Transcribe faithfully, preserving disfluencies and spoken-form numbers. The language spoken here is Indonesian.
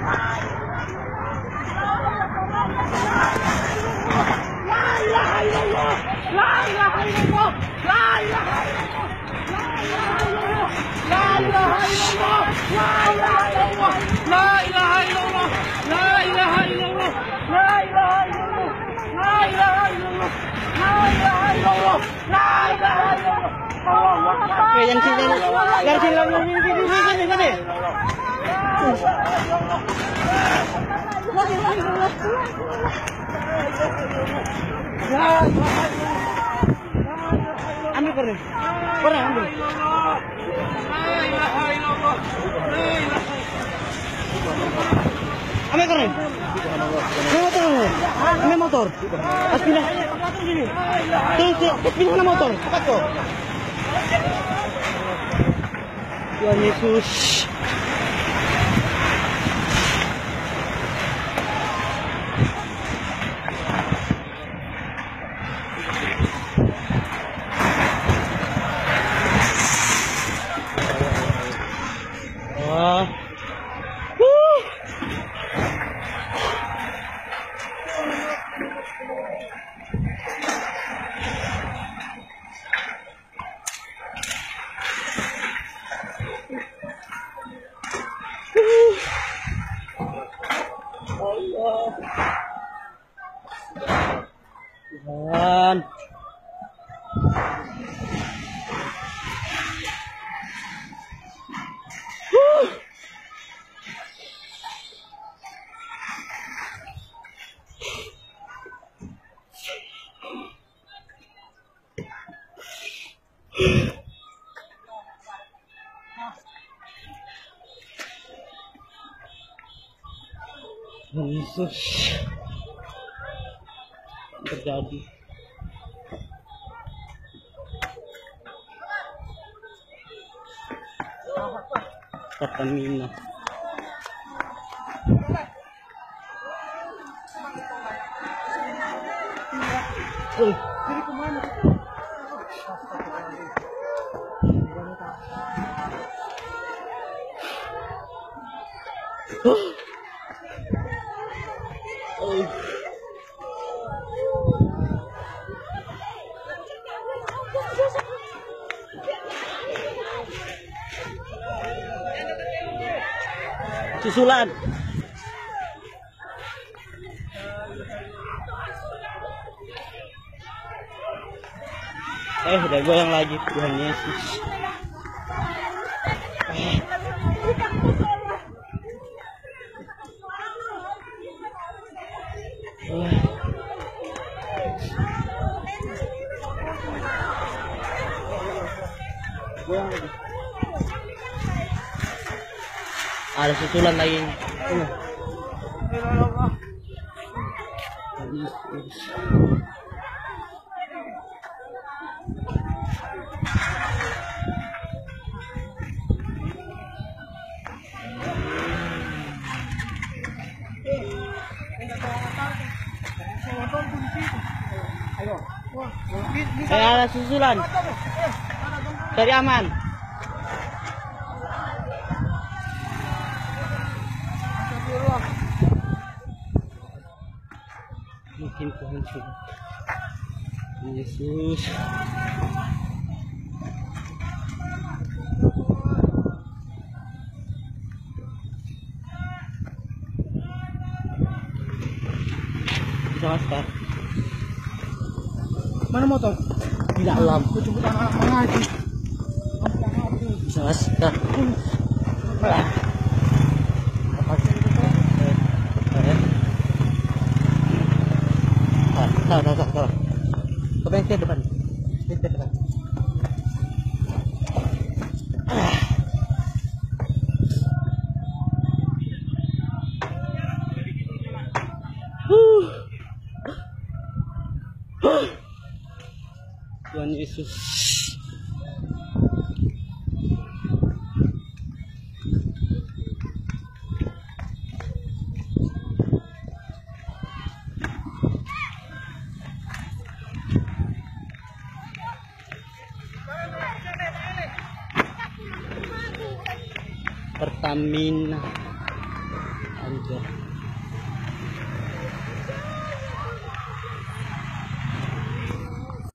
Oke, yang sini, yang sini, yang sini, sini, sini, sini. Ambil kornya, kornya ambil. Ambil kornya. Ambil motor, ambil motor. Pas pindah, terus terus pindah na motor. Cepat kok. Tuhan Yesus. Wah. Wuh. Allah. Tuhan. Huh. Yesus terjadi. Pertamina. Oh, jadi kemana? Oh. Oh. Susulan. Eh, udah goyang lagi. Tuhan Yesus. Eh. Goyang lagi. Ada susulan lagi. Uh. Saya ada susulan. Cari aman. Mungkin Tuhan sudah. Yesus. Master. Mana motor? Di dalam. Aku jemput anak-anak mengaji. Bisa master. Malah. Salah, salah, salah. Coba yang ke depan. Ke depan. Tuhan Yesus. Pertamina. dito.